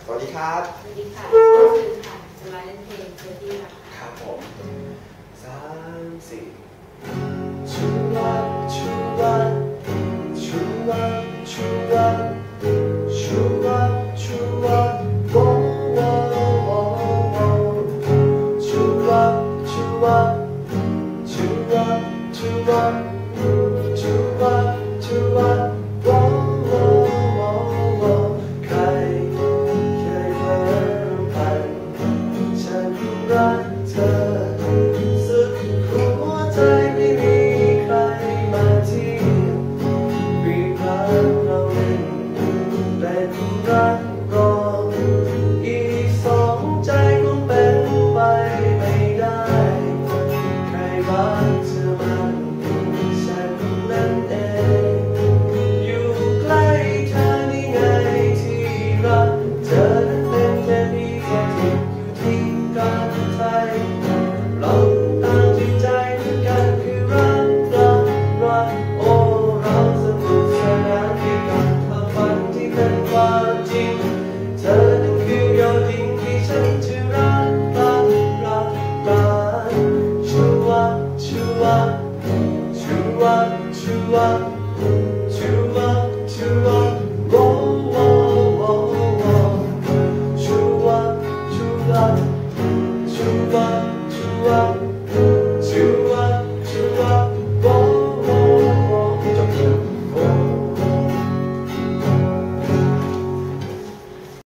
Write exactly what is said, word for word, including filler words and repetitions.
สวัสดีครับสวัสดีค่ะชื่อสื่อค่ะจะไลฟ์เล่นเพลงเจอที่รักครับผมสามสี่ชูวัดชูวัดชูวัดชูวัดชูวัดชูวัดโว้โว้โว้โว้ชูวัดชูวัดชูวัดชูวัดชูวัดชูวัดโว้โว้โว้โว้ใครเคยเพ้อพันฉันรักเธอสุดหัวใจไม่มีใครมาเทียบรีบรักเราเล่นเป็นรักรองอีกสองใจคงเป็นไปไม่ได้ใครรักเธอมันฉันนั้นเองอยู่ใกล้เธอนี่ไงที่รักเธอนั้นเป็นแค่เพียงที่อยู่ที่การไทยเราต่างที่ใจเหมือนกันคือรักรักรักโอ้เราสนุกสนานด้วยกันความฝันที่เป็นความจริงเธอนั้นคือยอดดิ่งที่ฉันจะรักรักรักรักชูวัดชูวัดชูวัดชูวัดชูวั